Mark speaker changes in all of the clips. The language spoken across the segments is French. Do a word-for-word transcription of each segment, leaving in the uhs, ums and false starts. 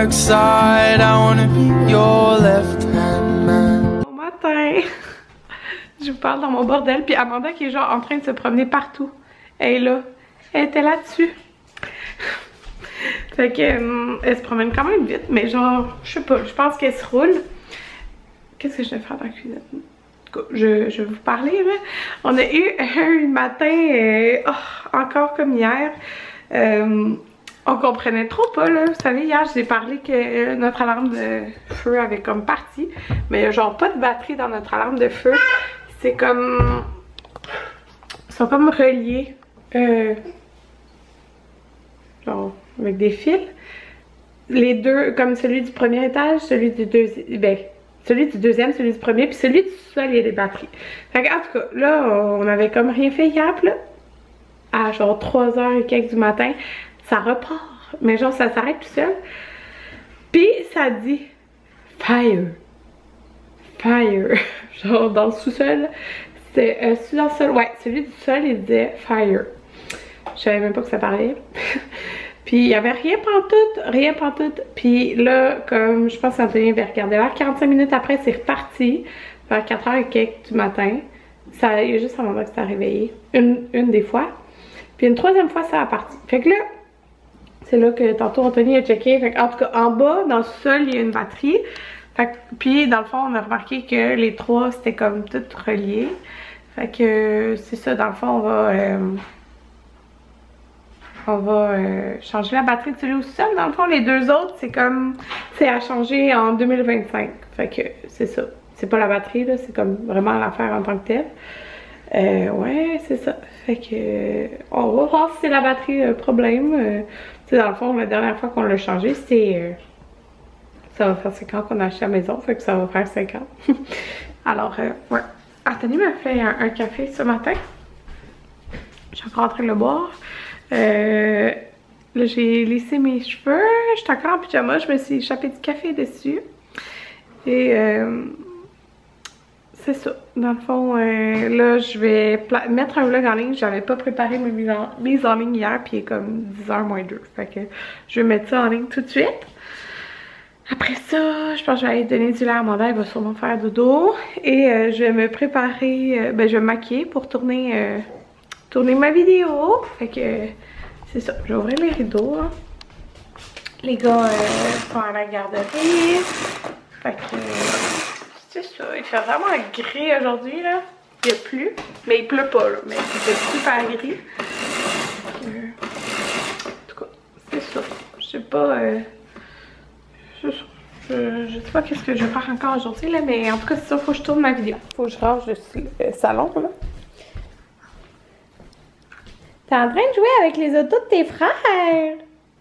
Speaker 1: dark side. I wanna be your left hand man.
Speaker 2: Bon matin. Je vous parle dans mon bordel, puis Amanda qui est genre en train de se promener partout. Elle est là. Elle était là-dessus. Fait que euh, elle se promène quand même vite, mais genre, je sais pas, je pense qu'elle se roule. Qu'est-ce que je vais faire dans la cuisine? Je, je vais vous parler là. On a eu un matin, euh, oh, encore comme hier. Euh, on comprenait trop pas là. Vous savez, hier je vous ai parlé que notre alarme de feu avait comme parti. Mais il y a genre pas de batterie dans notre alarme de feu. C'est comme... Ils sont comme reliés. Euh, genre avec des fils. Les deux, comme celui du premier étage, celui du deuxième... Ben, celui du deuxième, celui du premier, puis celui du sous-sol, il y a des batteries. Fait que, en tout cas, là, on avait comme rien fait hier, puis là, à genre trois heures et quelques du matin, ça repart. Mais genre, ça s'arrête tout seul. Puis, ça dit « Fire ». Fire. Genre, dans le sous-sol, c'est euh, dans le sol, ouais, celui du sol, il disait « Fire ». Je savais même pas que ça parlait. Puis il y avait rien pantoute, rien pantoute. Puis là, comme je pense qu'Anthony avait regardé là, quarante-cinq minutes après, c'est reparti. Vers quatre heures et quelques du matin. Ça, il y a juste un moment que ça a réveillé. Une, une des fois. Puis une troisième fois, ça a parti. Fait que là, c'est là que tantôt Anthony a checké. Fait que, en tout cas, en bas, dans le sol, il y a une batterie. Fait que, puis dans le fond, on a remarqué que les trois, c'était comme tout relié. Fait que c'est ça, dans le fond, on va... Euh, On va euh, changer la batterie de celui au sol. Dans le fond, les deux autres, c'est comme... C'est à changer en deux mille vingt-cinq. Fait que c'est ça. C'est pas la batterie, là. C'est comme vraiment l'affaire en tant que telle. Euh, ouais, c'est ça. Fait que... Euh, on va voir si c'est la batterie le problème. Euh, tu sais, dans le fond, la dernière fois qu'on l'a changé, c'était... Euh, ça va faire cinq ans qu'on a acheté la maison. Fait que ça va faire cinq ans. Alors, euh, ouais. Anthony m'a fait un, un café ce matin. Je suis encore en train de le boire. Euh, là, j'ai laissé mes cheveux. J'étais encore en pyjama. Je me suis échappé du café dessus. Et euh, c'est ça. Dans le fond, euh, là, je vais mettre un vlog en ligne. J'avais pas préparé mes mises en, mises en ligne hier. Puis il est comme dix heures moins deux. Fait que je vais mettre ça en ligne tout de suite. Après ça, je pense que je vais aller donner du lait à Amanda. Elle va sûrement faire dodo. Et euh, je vais me préparer. Euh, ben, je vais me maquiller pour tourner... Euh, tourner ma vidéo. Fait que c'est ça. Je vais ouvrir les rideaux. Hein. Les gars euh, sont à la garderie. Fait que c'est ça. Il fait vraiment gris aujourd'hui là. Il n'y a plus. Mais il pleut pas là. Mais il fait super gris. Euh, en tout cas, c'est ça. Je sais pas. Euh, je, je, je sais pas qu'est-ce que je vais faire encore aujourd'hui là. Mais en tout cas, c'est ça. Faut que je tourne ma vidéo. Faut que je range le euh, salon là. T'es en train de jouer avec les autos de tes frères!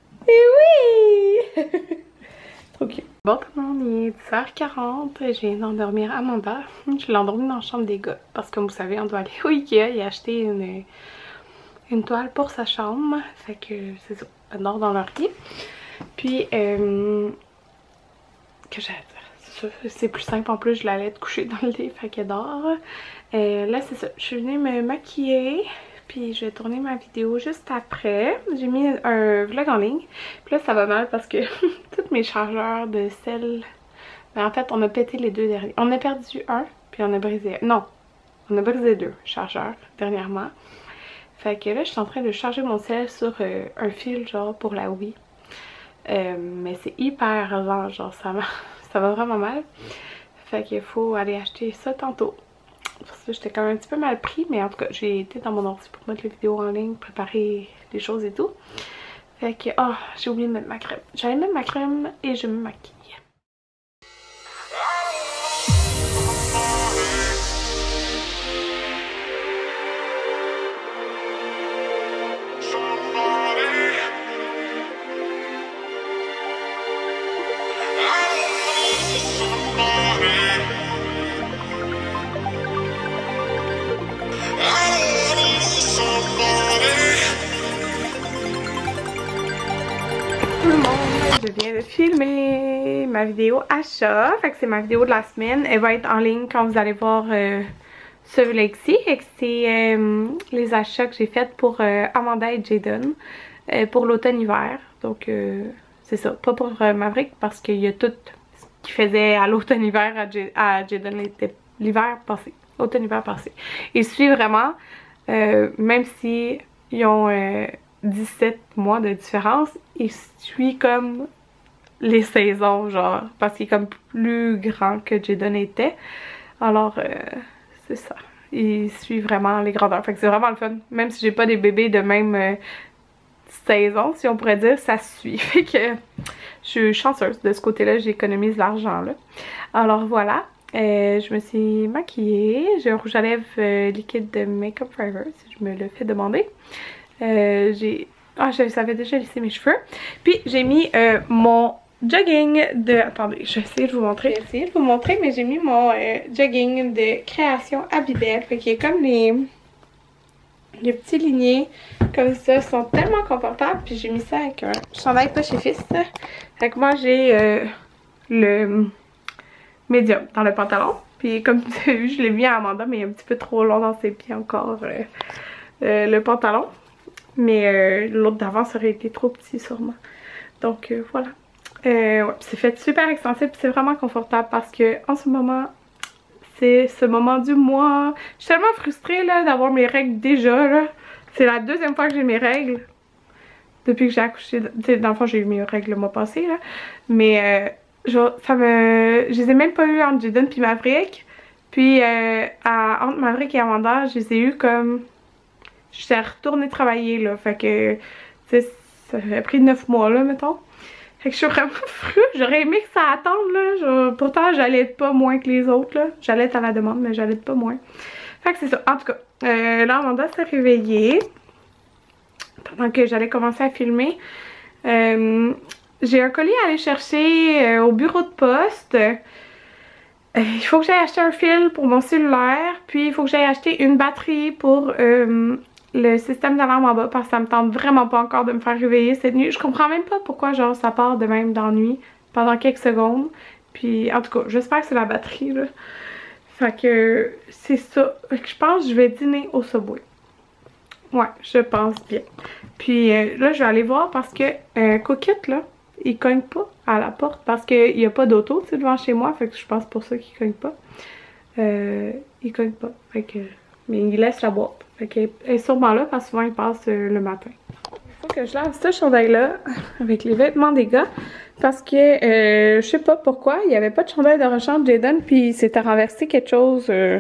Speaker 2: Eh oui! Trop cute. Bon, tout le monde, il est dix heures quarante. Je viens d'endormir Amanda. Je l'ai endormie dans la chambre des gars. Parce que comme vous savez, on doit aller au Ikea et acheter une, une toile pour sa chambre. Fait que c'est ça. Elle dort dans leur lit. Puis, euh, que j'allais dire? C'est plus simple en plus, je la laisse coucher dans le lit. Fait qu'elle dort. Euh, là, c'est ça. Je suis venue me maquiller. Puis je vais tourner ma vidéo juste après. J'ai mis un vlog en ligne. Puis là ça va mal parce que tous mes chargeurs de sel... Ben, en fait on a pété les deux derniers. On a perdu un puis on a brisé... Non, on a brisé deux chargeurs dernièrement. Fait que là je suis en train de charger mon sel sur euh, un fil genre pour la Wii. Euh, mais c'est hyper lent, genre ça, ça va vraiment mal. Fait qu'il faut aller acheter ça tantôt. Pour ça, j'étais quand même un petit peu mal pris, mais en tout cas, j'ai été dans mon ordi pour mettre les vidéos en ligne, préparer des choses et tout. Fait que, oh, j'ai oublié de mettre ma crème. J'allais mettre ma crème et je me maquille. Je viens de filmer ma vidéo achat, fait que c'est ma vidéo de la semaine. Elle va être en ligne quand vous allez voir euh, ce vlog-ci. C'est euh, les achats que j'ai faits pour euh, Amanda et Jayden euh, pour l'automne-hiver. Donc euh, c'est ça, pas pour euh, Maverick parce qu'il y a tout ce qu'il faisait à l'automne-hiver à, à Jaden l'hiver passé, automne-hiver passé. Il suit vraiment, euh, même si ils ont euh, dix-sept mois de différence, il suit comme les saisons, genre, parce qu'il est comme plus grand que Jaden était. Alors, euh, c'est ça. Il suit vraiment les grandeurs. Fait que c'est vraiment le fun. Même si j'ai pas des bébés de même euh, saison, si on pourrait dire, ça suit. Fait que je suis chanceuse de ce côté-là, j'économise l'argent, là. Alors voilà. Euh, je me suis maquillée. J'ai un rouge à lèvres euh, liquide de Makeup Forever, si je me le fais demander. Euh, j'ai... Ah, je savais déjà laisser mes cheveux. Puis j'ai mis euh, mon jogging de... Attendez, je vais essayer de vous montrer. Je vais essayer de vous montrer, mais j'ai mis mon euh, jogging de création Abibel. Fait qu'il y a comme les... les petits lignées comme ça. Ils sont tellement confortables. Puis j'ai mis ça avec un chandail pas chez Fils. Fait que moi j'ai euh, le médium dans le pantalon. Puis comme tu as vu, je l'ai mis à Amanda, mais il est un petit peu trop long dans ses pieds encore euh, euh, le pantalon. Mais euh, l'autre d'avant ça aurait été trop petit sûrement. Donc euh, voilà. Euh, ouais, c'est fait super extensible, c'est vraiment confortable parce que en ce moment, c'est ce moment du mois. Je suis tellement frustrée là d'avoir mes règles déjà là. C'est la deuxième fois que j'ai mes règles depuis que j'ai accouché. T'sais, dans le fond, j'ai eu mes règles le mois passé là. Mais euh, genre, ça me... je les ai même pas eu entre Jaden puis Maverick. Puis euh, à, entre Maverick et Amanda, je les ai eu comme... J'étais retournée travailler là. Fait que, tu sais, ça a pris neuf mois là, mettons. Fait que je suis vraiment frustrée. J'aurais aimé que ça attende là. Je... Pourtant, j'allais pas moins que les autres là. J'allais être à la demande, mais j'allais pas moins. Fait que c'est ça. En tout cas, euh, là, Amanda s'est réveillée. Pendant que j'allais commencer à filmer. Euh, J'ai un colis à aller chercher euh, au bureau de poste. Euh, il faut que j'aille acheter un fil pour mon cellulaire. Puis il faut que j'aille acheter une batterie pour... Euh, le système d'alarme en bas parce que ça me tente vraiment pas encore de me faire réveiller cette nuit. Je comprends même pas pourquoi genre ça part de même dans la nuit pendant quelques secondes. Puis en tout cas, j'espère que c'est la batterie là. Fait que c'est ça. Fait que je pense que je vais dîner au Subway. Ouais, je pense bien. Puis euh, là, je vais aller voir parce que euh, Coquette là, il cogne pas à la porte parce qu'il n'y a pas d'auto devant chez moi. Fait que je pense pour ça qu'il cogne pas. Euh, il cogne pas. Fait que... Mais il laisse la boîte. Fait qu'elle est sûrement là parce que souvent il passe euh, le matin. Il faut que je lave ce chandail-là avec les vêtements des gars. Parce que euh, je sais pas pourquoi, il n'y avait pas de chandail de rechange Jaden. Puis il s'était renversé quelque chose euh,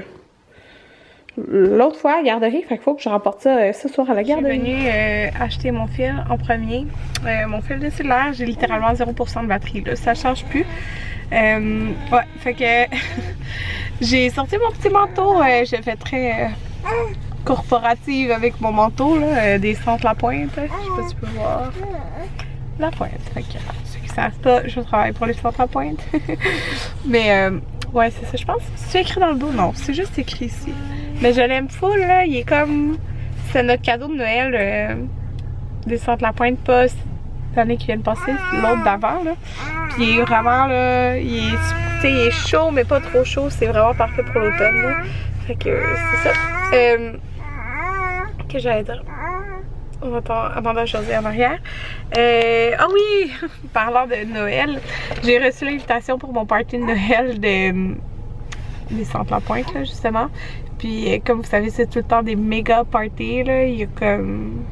Speaker 2: l'autre fois à la garderie. Fait qu'il faut que je rapporte ça euh, ce soir à la garderie. Je suis venue euh, acheter mon fil en premier. Euh, mon fil de cellulaire, j'ai littéralement zéro pour cent de batterie. Là. Ça change plus. Euh, ouais, fait que j'ai sorti mon petit manteau. Euh, j'ai fait très... Euh, corporative avec mon manteau là, euh, des centres La Pointe. Je sais pas si tu peux voir. La Pointe. Fait que ceux qui savent pas, je travaille pour les centres La Pointe. Mais euh, ouais, c'est ça, je pense. C'est écrit dans le dos? Non, c'est juste écrit ici. Mais je l'aime full là. Il est comme. C'est notre cadeau de Noël euh, des centres La Pointe, pas l'année qui vient de passer, l'autre d'avant là. Puis il est vraiment là. Il est, il est chaud, mais pas trop chaud. C'est vraiment parfait pour l'automne. Fait que c'est ça. Euh, que j'allais dire. On entend Amanda José en arrière. Euh, ah oui! Parlant de Noël, j'ai reçu l'invitation pour mon party de Noël de, des Centres La Pointe, là, justement. Puis, comme vous savez, c'est tout le temps des méga parties, là. Il y a comme...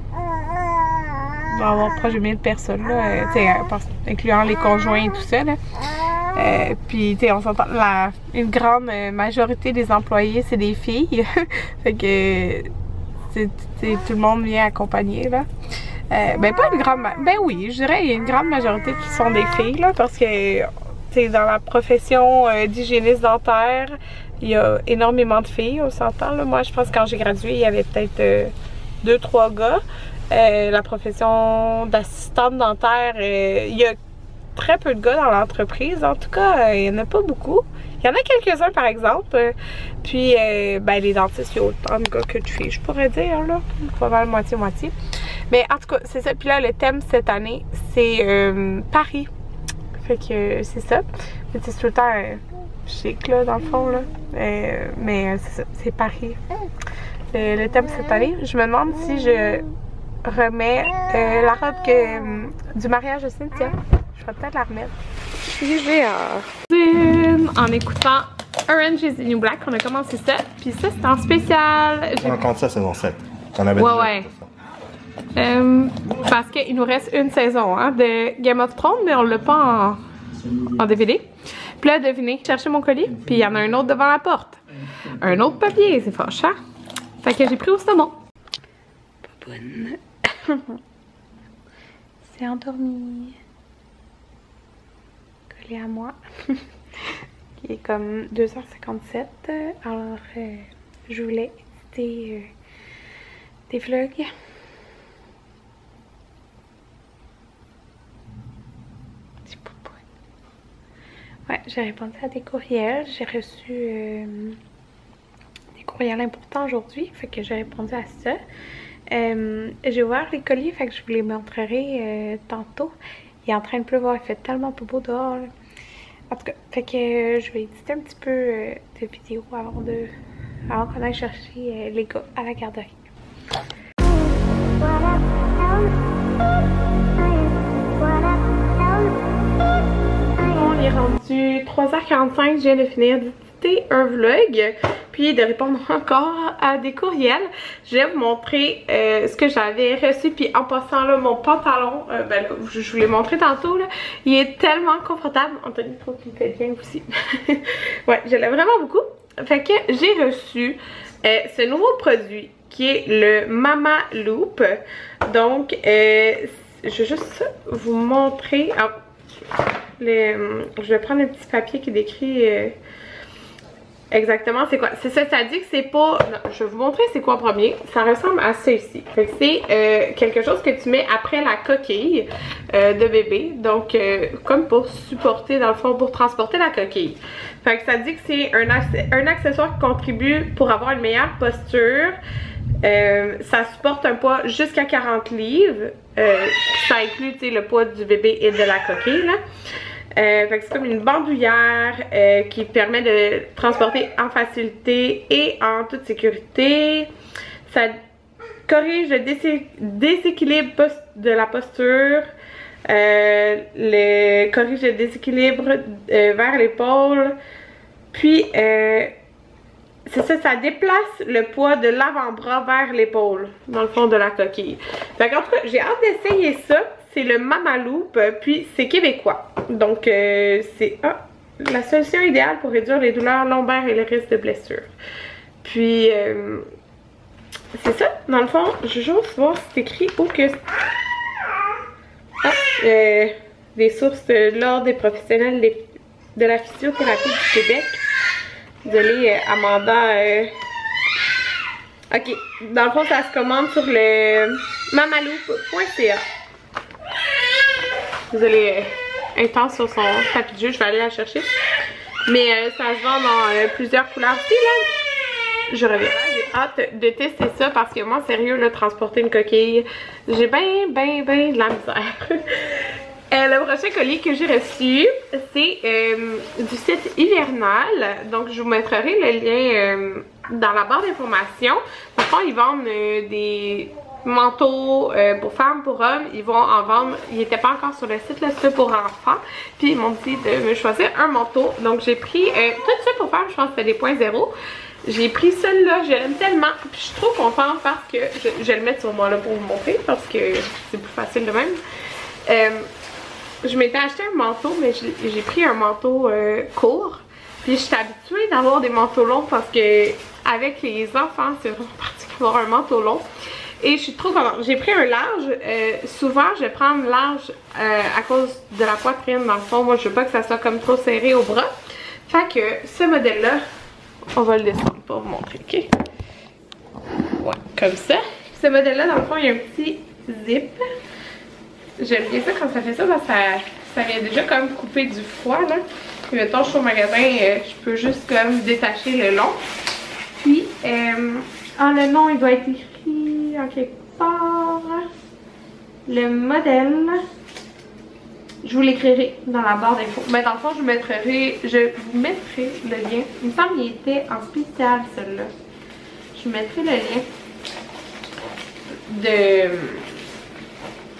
Speaker 2: Il va y avoir proche de mille personnes, là, euh, incluant les conjoints et tout ça, là. Euh, puis, tu sais, on s'entend, la une grande majorité des employés, c'est des filles. Fait que... T'sais, tout le monde vient accompagner là. Euh, ben pas une grande... Ben oui, je dirais il y a une grande majorité qui sont des filles là, parce que dans la profession euh, d'hygiéniste dentaire, il y a énormément de filles, on s'entend là. Moi je pense que quand j'ai gradué, il y avait peut-être euh, deux trois gars. Euh, la profession d'assistante dentaire, euh, il y a très peu de gars dans l'entreprise. En tout cas, euh, il n'y en a pas beaucoup. Il y en a quelques-uns par exemple. Euh, puis, euh, ben, les dentistes, il y a autant de gars que de filles, je pourrais dire, là. Pas mal moitié-moitié. Mais en tout cas, c'est ça. Puis là, le thème cette année, c'est euh, Paris. Fait que euh, c'est ça. C'est tout le temps euh, chic, là, dans le fond, là. Euh, mais euh, c'est ça, c'est Paris. Euh, le thème cette année, je me demande si je remets euh, la robe que, euh, du mariage de Cynthia. Je vais peut-être la remettre. J'ai hâte. En écoutant Orange is the New Black, on a commencé ça. Puis ça, c'est en spécial.
Speaker 3: On compte ça saison sept. On avait
Speaker 2: ouais,
Speaker 3: déjà
Speaker 2: ouais. Euh, parce qu'il nous reste une saison hein, de Game of Thrones, mais on l'a pas en, en D V D. Puis là, devinez, chercher mon colis, puis il y en a un autre devant la porte. Un autre papier, c'est fâchant. Fait que j'ai pris au saumon. Baboune. C'est endormi. Collé à moi. Il est comme deux heures cinquante-sept. Alors, euh, je voulais éditer euh, des vlogs. Ouais, j'ai répondu à des courriels. J'ai reçu euh, des courriels importants aujourd'hui. Fait que j'ai répondu à ça. Euh, j'ai ouvert les colis, fait que je vous les montrerai euh, tantôt. Il est en train de pleuvoir, il fait tellement pas beau dehors. Là. En tout cas, fait que euh, je vais éditer un petit peu euh, de vidéos avant de avant qu'on aille chercher euh, les gars à la garderie. On est rendu trois heures quarante-cinq, je viens de finir d'éditer un vlog, puis de répondre encore à des courriels. Je vais vous montrer euh, ce que j'avais reçu, puis en passant là, mon pantalon, euh, ben là, je, je vous l'ai montré tantôt, là, il est tellement confortable. Anthony trouve qu'il me fait bien aussi. Ouais, je l'aime vraiment beaucoup. Fait que j'ai reçu euh, ce nouveau produit qui est le Mama Loop. Donc, euh, je vais juste vous montrer. Alors, le, je vais prendre un petit papier qui décrit euh, exactement c'est quoi. C'est ça, ça dit que c'est pas... Non, je vais vous montrer c'est quoi en premier. Ça ressemble à ça ici. Fait que c'est euh, quelque chose que tu mets après la coquille euh, de bébé. Donc, euh, comme pour supporter, dans le fond, pour transporter la coquille. Fait que ça dit que c'est un, un accessoire qui contribue pour avoir une meilleure posture. Euh, ça supporte un poids jusqu'à quarante livres. Euh, ça inclut le poids du bébé et de la coquille. Là. Euh, fait que c'est comme une bandoulière euh, qui permet de transporter en facilité et en toute sécurité. Ça corrige le désé déséquilibre de la posture. Euh, le, corrige le déséquilibre euh, vers l'épaule. Puis... Euh, c'est ça, ça déplace le poids de l'avant-bras vers l'épaule, dans le fond de la coquille. Fait qu'en tout cas, j'ai hâte d'essayer ça. C'est le Mama Loop, puis c'est québécois. Donc, euh, c'est ah, la solution idéale pour réduire les douleurs lombaires et les risques de blessures. Puis, euh, c'est ça. Dans le fond, je veux juste voir si c'est écrit où que... Ah, euh, des sources de l'Ordre des professionnels de la physiothérapie du Québec. Désolée, euh, Amanda. Euh... Ok, dans le fond, ça se commande sur le mamaloop point C A. Désolée, euh, intense sur son tapis de jeu, je vais aller la chercher. Mais euh, ça se vend dans euh, plusieurs couleurs aussi, là. Je reviens. J'ai hâte de tester ça parce que moi, sérieux, là, transporter une coquille, j'ai ben, ben, ben de la misère. Euh, le prochain colis que j'ai reçu, c'est euh, du site Hivernal. Donc, je vous mettrai le lien euh, dans la barre d'informations. Dans le fond, ils vendent euh, des manteaux euh, pour femmes, pour hommes. Ils vont en vendre. Ils n'étaient pas encore sur le site, là, c'est pour enfants. Puis, ils m'ont dit de me choisir un manteau. Donc, j'ai pris euh, tout ça pour faire, je pense que c'était des points zéro. J'ai pris celui-là, je l'aime tellement. Puis, je suis trop contente parce que je, je vais le mettre sur moi là pour vous montrer parce que c'est plus facile de même. Euh, Je m'étais acheté un manteau, mais j'ai pris un manteau euh, court. Puis je suis habituée d'avoir des manteaux longs parce que avec les enfants, c'est vraiment pratique d'avoir un manteau long. Et je suis trop contente. J'ai pris un large. Euh, souvent, je vais prendre large euh, à cause de la poitrine. Dans le fond, moi, je veux pas que ça soit comme trop serré au bras. Fait que ce modèle-là, on va le descendre pour vous montrer, ok? Ouais, comme ça. Ce modèle-là, dans le fond, il y a un petit zip. J'aime bien ça quand ça fait ça parce que ça, ça vient déjà comme couper du froid là. Puis mettons je suis au magasin, euh, je peux juste comme détacher le long. Puis euh, en le nom il doit être écrit en quelque part. Le modèle. Je vous l'écrirai dans la barre d'infos. Mais dans le fond je vous mettrai. Je vous mettrai le lien. Il me semble qu'il était en spécial celui-là. Je vous mettrai le lien de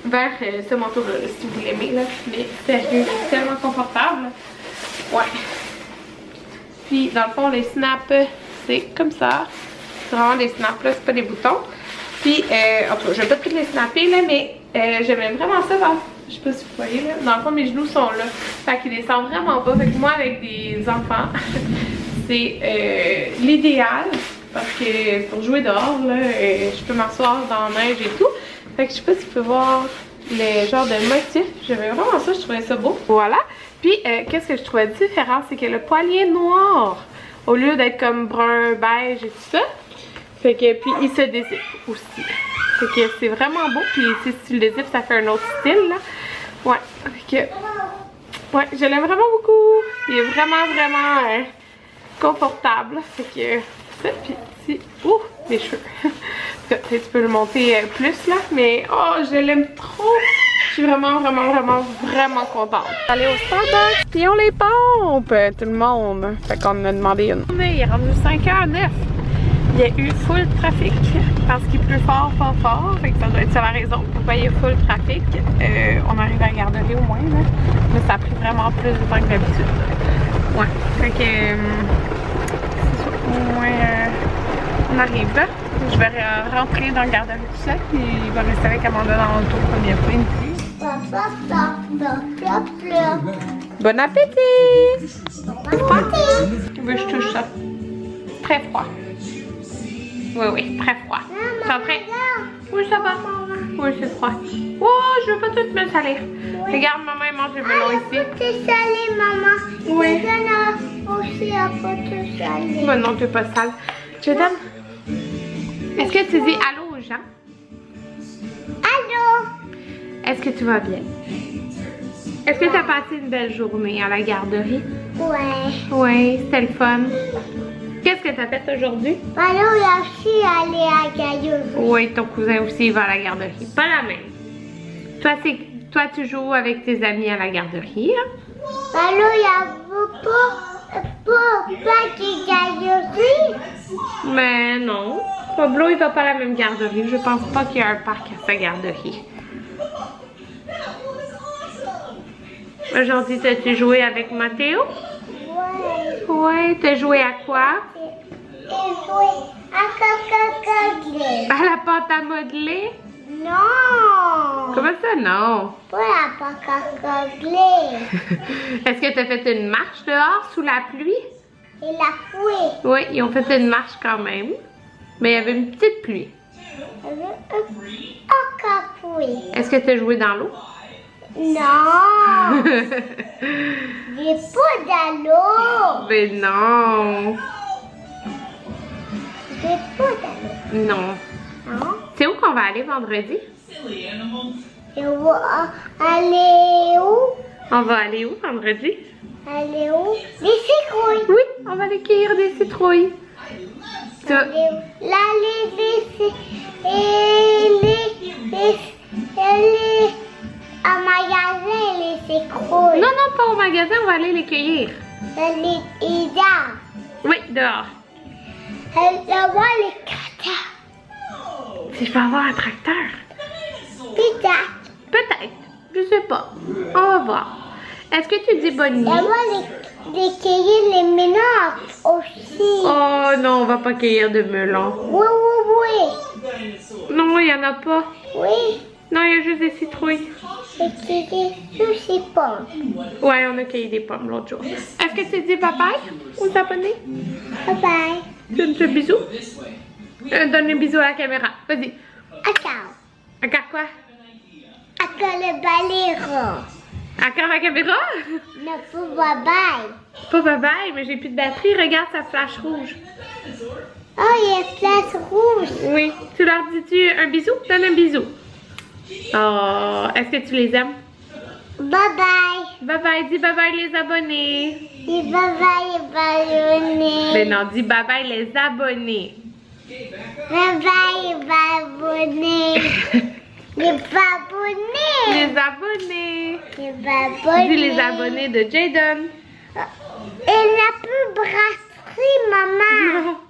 Speaker 2: vers euh, ce manteau-là, si vous l'aimez, là. Mais sérieux, c'est tellement confortable. Ouais. Puis, dans le fond, les snaps, c'est comme ça. C'est vraiment des snaps, là, c'est pas des boutons. Puis, euh, en tout cas, je vais pas toutes les snapper, là, mais euh, j'aimais vraiment ça. Dans, je sais pas si vous voyez, là. Dans le fond, mes genoux sont là. Fait qu'ils descendent vraiment bas. Fait que moi, avec des enfants, c'est euh, l'idéal. Parce que pour jouer dehors, là, euh, je peux m'asseoir dans la neige et tout. Fait que je sais pas si vous pouvez voir le genre de motif. J'aimais vraiment ça, je trouvais ça beau. Voilà. Puis, euh, qu'est-ce que je trouvais différent, c'est que le poignet noir, au lieu d'être comme brun, beige et tout ça, fait que, puis il se dézippe aussi. Fait que c'est vraiment beau, puis si tu le dézippes, ça fait un autre style, là. Ouais, fait que, ouais, je l'aime vraiment beaucoup. Il est vraiment, vraiment euh, confortable. Fait que, c'est ça, puis ici, ouh, mes cheveux. Tu peux le monter euh, plus, là, mais oh, je l'aime trop. Je suis vraiment, vraiment, vraiment, vraiment contente. Aller au Starbucks, puis on les pompe, tout le monde. Fait qu'on en a demandé une. Il est rendu cinq heures neuf. Il y a eu full trafic parce qu'il pleut fort, fort, fort. Fait que ça doit être ça la raison pourquoi il y a full trafic. Euh, on arrive à la garderie au moins, là. Mais ça a pris vraiment plus de temps que d'habitude. Ouais. Fait que euh, c'est ça. Au moins, euh, on arrive là. Je vais rentrer dans la garderie tout ça, puis il va rester avec Amanda dans l'auto comme il y a plein de filles. Bon appétit! Bon appétit! Tu veux que je touche ça? Très froid. Oui, oui, très froid. T'es prêt? Oui, ça va. Oui, c'est froid. Oh, je veux pas tout me salir. Oui. Regarde, maman, elle mange le melon ici.
Speaker 4: Tu es salée, maman.
Speaker 2: Oui.
Speaker 4: Je donne aussi à pas te saler.
Speaker 2: Bon, non, tu es pas sale. Je donne. Est-ce que tu dis allô aux gens?
Speaker 4: Allô?
Speaker 2: Est-ce que tu vas bien? Est-ce que tu as passé une belle journée à la garderie?
Speaker 4: Ouais.
Speaker 2: Oui, c'était le fun. Qu'est-ce que tu as fait aujourd'hui?
Speaker 4: Allô, il a aussi allé à la garderie.
Speaker 2: Oui, ton cousin aussi il va à la garderie. Pas la même. Toi, c'est, toi tu joues avec tes amis à la garderie. Hein?
Speaker 4: Allô, il y a pas, pas, pas de garderie?
Speaker 2: Mais non. Pablo, il va pas à la même garderie. Je pense pas qu'il y a un parc à sa garderie. Aujourd'hui, t'as-tu joué avec Mathéo?
Speaker 4: Ouais.
Speaker 2: Ouais, t'as joué à quoi?
Speaker 4: J'ai joué à caca-caca.
Speaker 2: À la pâte à modeler?
Speaker 4: Non.
Speaker 2: Comment ça, non?
Speaker 4: Pas la pâte à caca.
Speaker 2: Est-ce que t'as fait une marche dehors sous la pluie?
Speaker 4: Et la pluie.
Speaker 2: Oui, ils ont fait une marche quand même. Mais il y avait une petite pluie.
Speaker 4: Un pluie.
Speaker 2: Est-ce que t'as joué dans l'eau?
Speaker 4: Non. J'ai pas dans l'eau.
Speaker 2: Mais non.
Speaker 4: J'ai pas dans l'eau.
Speaker 2: Non.
Speaker 4: Non.
Speaker 2: C'est où qu'on va aller vendredi?
Speaker 4: Et on va aller où?
Speaker 2: On va aller où vendredi?
Speaker 4: Aller où? Les citrouilles.
Speaker 2: Oui, on va aller cueillir des citrouilles. Tu vas-
Speaker 4: Aller où? Là, les, les, et les, les, et les, à magasin, les citrouilles.
Speaker 2: Non, non, pas au magasin, on va aller les cueillir.
Speaker 4: Les idées.
Speaker 2: Oui, dehors.
Speaker 4: Elle va voir les catas.
Speaker 2: Si je peux avoir un tracteur?
Speaker 4: Peut-être.
Speaker 2: Peut-être. Je sais pas. On va voir. Est-ce que tu dis bonne
Speaker 4: Elle
Speaker 2: nuit?
Speaker 4: va les, les cueillir les ménages aussi.
Speaker 2: Oh non, on va pas cueillir de melons.
Speaker 4: Oui, oui,
Speaker 2: Non, il y en a pas.
Speaker 4: oui. Oui.
Speaker 2: Non, il y a juste des citrouilles.
Speaker 4: Et cueillir tous ces pommes.
Speaker 2: Ouais, on a cueilli des pommes l'autre jour. Est-ce que tu dis bye-bye aux abonnés?
Speaker 4: Bye bye.
Speaker 2: Tu me fais un bisou? Euh, donne un bisou à la caméra. Vas-y.
Speaker 4: Attends.
Speaker 2: Encore quoi?
Speaker 4: Attends le baléro.
Speaker 2: Encore la caméra?
Speaker 4: Non, pas bye bye.
Speaker 2: Pas bye-bye, mais j'ai plus de batterie. Regarde, ça flash rouge.
Speaker 4: Oh, il y a place rouge.
Speaker 2: Oui. Tu leur dis-tu un bisou? Donne un bisou. Oh, est-ce que tu les aimes?
Speaker 4: Bye bye.
Speaker 2: Bye-bye. Dis bye-bye les abonnés.
Speaker 4: Et bye bye les abonnés.
Speaker 2: Mais non, dis bye-bye les abonnés.
Speaker 4: Bye bye les abonnés. Les abonnés.
Speaker 2: Les abonnés.
Speaker 4: Les abonnés.
Speaker 2: Dis les abonnés de Jayden.
Speaker 4: Elle n'a plus brasserie, maman.
Speaker 2: Non.